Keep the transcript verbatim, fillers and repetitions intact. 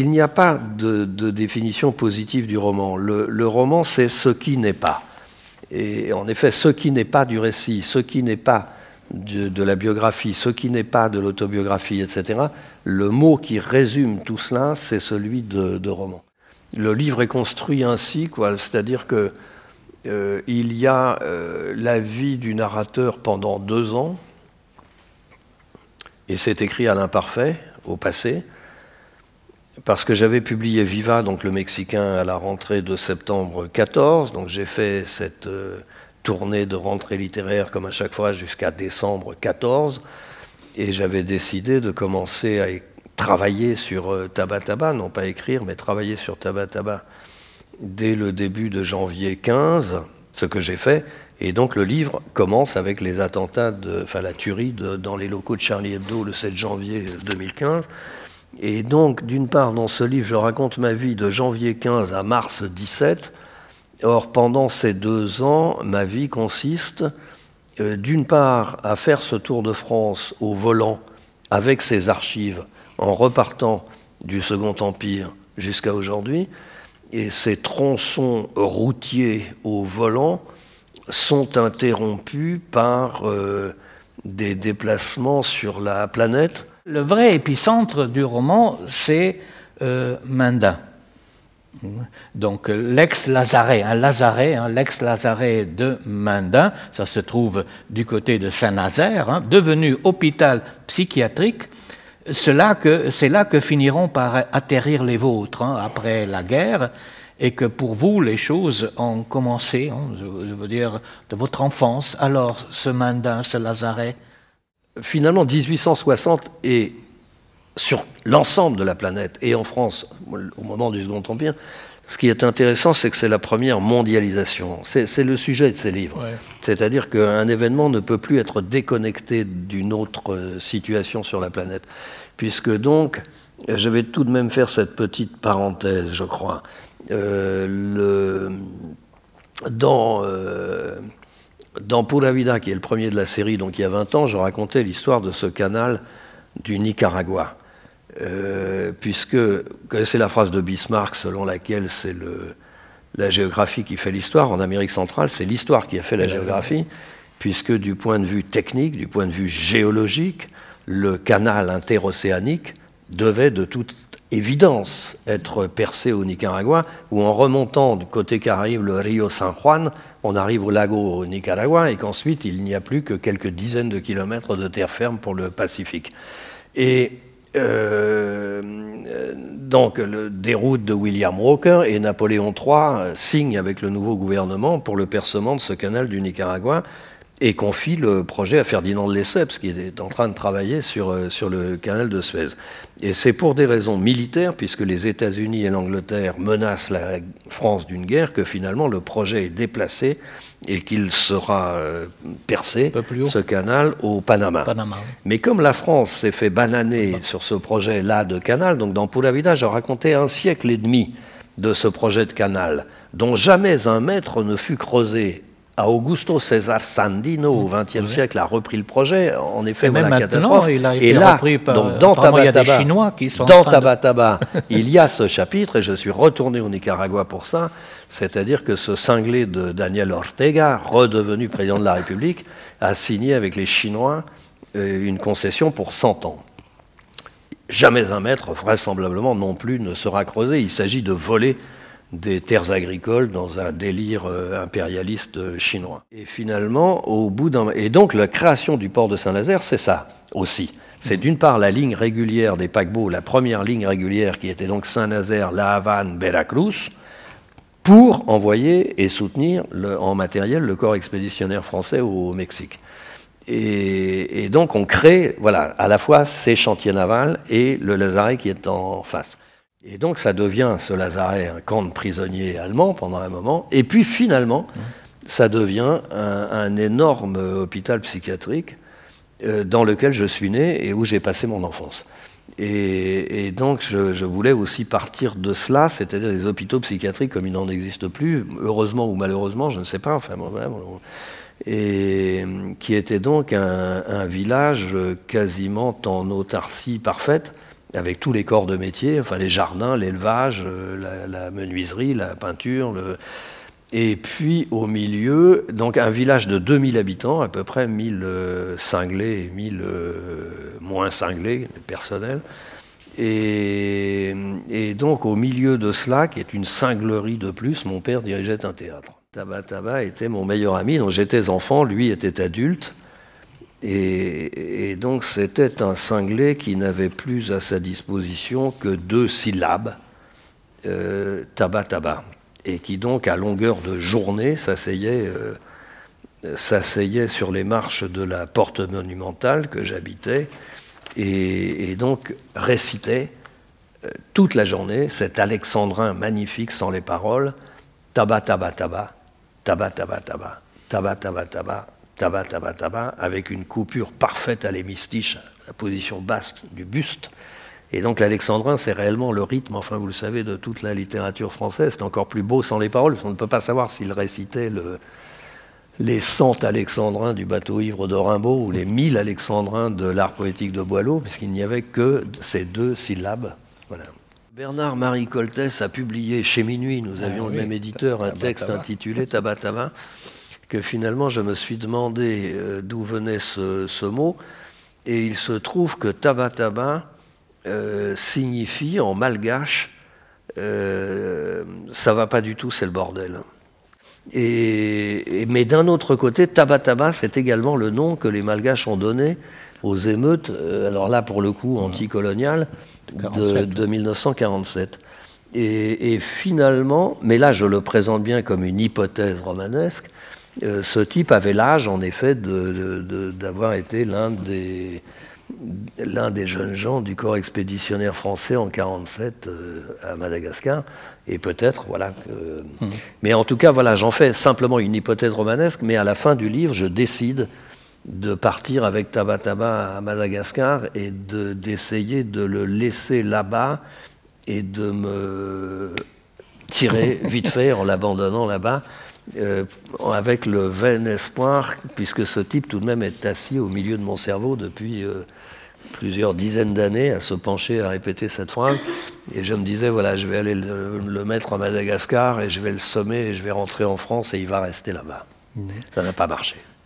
il n'y a pas de, de définition positive du roman. Le, le roman, c'est ce qui n'est pas. Et en effet, ce qui n'est pas du récit, ce qui n'est pas de, de la biographie, ce qui n'est pas de l'autobiographie, et cetera, le mot qui résume tout cela, c'est celui de, de roman. Le livre est construit ainsi, quoi, c'est-à-dire que euh, il y a euh, la vie du narrateur pendant deux ans, et c'est écrit à l'imparfait, au passé, parce que j'avais publié Viva, donc le Mexicain, à la rentrée de septembre quatorze, donc j'ai fait cette euh, tournée de rentrée littéraire, comme à chaque fois, jusqu'à décembre quatorze, et j'avais décidé de commencer à travailler sur euh, Taba Taba, non pas écrire, mais travailler sur Taba Taba dès le début de janvier quinze, ce que j'ai fait, et donc le livre commence avec les attentats, de, enfin la tuerie de, dans les locaux de Charlie Hebdo le sept janvier deux mille quinze. Et donc, d'une part, dans ce livre, je raconte ma vie de janvier quinze à mars dix-sept. Or, pendant ces deux ans, ma vie consiste, euh, d'une part, à faire ce tour de France au volant avec ses archives, en repartant du Second Empire jusqu'à aujourd'hui. Et ces tronçons routiers au volant sont interrompus par euh, des déplacements sur la planète. Le vrai épicentre du roman, c'est euh, Mendin. Donc l'ex-Lazaret, un Lazaret, hein, l'ex-Lazaret de Mendin, ça se trouve du côté de Saint-Nazaire, hein, devenu hôpital psychiatrique. C'est là que, c'est là que finiront par atterrir les vôtres, hein, après la guerre, et que pour vous, les choses ont commencé, hein, je, je veux dire, de votre enfance. Alors, ce Mendin, ce Lazaret. Finalement, mille huit cent soixante, et sur l'ensemble de la planète, et en France, au moment du Second Empire, ce qui est intéressant, c'est que c'est la première mondialisation. C'est le sujet de ces livres. Ouais. C'est-à-dire qu'un événement ne peut plus être déconnecté d'une autre situation sur la planète. Puisque donc, je vais tout de même faire cette petite parenthèse, je crois. Euh, le, dans... Euh, Dans Pura Vida, qui est le premier de la série, donc il y a vingt ans, je racontais l'histoire de ce canal du Nicaragua. Euh, puisque, vous connaissez la phrase de Bismarck selon laquelle c'est la géographie qui fait l'histoire. En Amérique centrale, c'est l'histoire qui a fait la géographie, puisque du point de vue technique, du point de vue géologique, le canal interocéanique devait de toute évidence être percé au Nicaragua, où en remontant du côté Caraïbe, le Rio San Juan, on arrive au lago au Nicaragua, et qu'ensuite il n'y a plus que quelques dizaines de kilomètres de terre ferme pour le Pacifique. Et euh, donc le déroute de William Walker, et Napoléon trois signe avec le nouveau gouvernement pour le percement de ce canal du Nicaragua, et confie le projet à Ferdinand de Lesseps, qui est en train de travailler sur, sur le canal de Suez. Et c'est pour des raisons militaires, puisque les États-Unis et l'Angleterre menacent la France d'une guerre, que finalement le projet est déplacé et qu'il sera euh, percé, ce canal, au Panama. Panama oui. Mais comme la France s'est fait bananer oui. sur ce projet-là de canal, donc dans Pura Vida, je racontais un siècle et demi de ce projet de canal, dont jamais un mètre ne fut creusé. Augusto César Sandino, au vingtième oui. siècle, a repris le projet. En effet, et voilà, même catastrophe. Il a été et là, repris par, donc, dans Taba, il y a des Taba, Chinois qui sont dans en train Taba de... Taba, il y a ce chapitre, et je suis retourné au Nicaragua pour ça, c'est-à-dire que ce cinglé de Daniel Ortega, redevenu président de la République, a signé avec les Chinois euh, une concession pour cent ans. Jamais un mètre, vraisemblablement non plus, ne sera creusé. Il s'agit de voler des terres agricoles dans un délire euh, impérialiste euh, chinois. Et finalement, au bout d'un... Et donc, la création du port de Saint-Nazaire, c'est ça aussi. C'est d'une part la ligne régulière des paquebots, la première ligne régulière qui était donc Saint-Nazaire, La Havane, Veracruz, pour envoyer et soutenir le, en matériel le corps expéditionnaire français au Mexique. Et, et donc, on crée, voilà, à la fois ces chantiers navals et le Lazaret qui est en face. Et donc ça devient, ce Lazaret, un camp de prisonniers allemands pendant un moment, et puis finalement, ça devient un, un énorme hôpital psychiatrique euh, dans lequel je suis né et où j'ai passé mon enfance. Et, et donc je, je voulais aussi partir de cela, c'est-à-dire des hôpitaux psychiatriques comme il n'en existe plus, heureusement ou malheureusement, je ne sais pas, enfin bon, bon, et qui était donc un, un village quasiment en autarcie parfaite, avec tous les corps de métier, enfin les jardins, l'élevage, la, la menuiserie, la peinture. Le... Et puis au milieu, donc un village de deux mille habitants, à peu près mille euh, cinglés et mille euh, moins cinglés, personnels. Et, et donc au milieu de cela, qui est une cinglerie de plus, mon père dirigeait un théâtre. Taba Taba était mon meilleur ami, donc j'étais enfant, lui était adulte. Et, et donc c'était un cinglé qui n'avait plus à sa disposition que deux syllabes, euh, Taba Taba, et qui donc à longueur de journée s'asseyait, euh, s'asseyait sur les marches de la porte monumentale que j'habitais, et, et donc récitait euh, toute la journée cet alexandrin magnifique sans les paroles, Taba Taba Taba, Taba Taba Taba, Taba Taba Taba, Taba Taba Taba, avec une coupure parfaite à l'hémistiche, la position basse du buste. Et donc l'alexandrin, c'est réellement le rythme, enfin vous le savez, de toute la littérature française. C'est encore plus beau sans les paroles, parce qu'on ne peut pas savoir s'il récitait le, les cent alexandrins du bateau ivre de Rimbaud ou les mille alexandrins de l'art poétique de Boileau, puisqu'il n'y avait que ces deux syllabes. Voilà. Bernard-Marie Coltès a publié chez Minuit, nous avions ah, oui, le même éditeur, un texte taba. intitulé Taba Taba, que finalement je me suis demandé euh, d'où venait ce, ce mot, et il se trouve que Taba Taba euh, signifie en malgache euh, ça va pas du tout, c'est le bordel. Et, et, mais d'un autre côté, Taba Taba, c'est également le nom que les malgaches ont donné aux émeutes, euh, alors là pour le coup anticoloniales, de, de mille neuf cent quarante-sept. Et, et finalement, mais là je le présente bien comme une hypothèse romanesque, Euh, ce type avait l'âge, en effet, de, de, de, d'avoir été l'un des, l'un des jeunes gens du corps expéditionnaire français en quarante-sept euh, à Madagascar. Et peut-être, voilà. Que... Mmh. Mais en tout cas, voilà, j'en fais simplement une hypothèse romanesque, mais à la fin du livre, je décide de partir avec Taba Taba à Madagascar et de, d'essayer de le laisser là-bas et de me tirer vite fait en l'abandonnant là-bas. Euh, avec le vain espoir, puisque ce type tout de même est assis au milieu de mon cerveau depuis euh, plusieurs dizaines d'années à se pencher, à répéter cette phrase, et je me disais, voilà, je vais aller le, le mettre à Madagascar et je vais le sommer et je vais rentrer en France et il va rester là-bas. Mmh. Ça n'a pas marché.